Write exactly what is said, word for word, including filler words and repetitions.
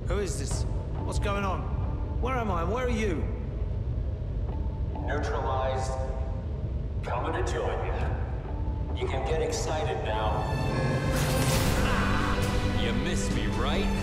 Who is this? What's going on? Where am I? Where are you? Neutralized. Coming to join you. You can get excited now. You miss me, right?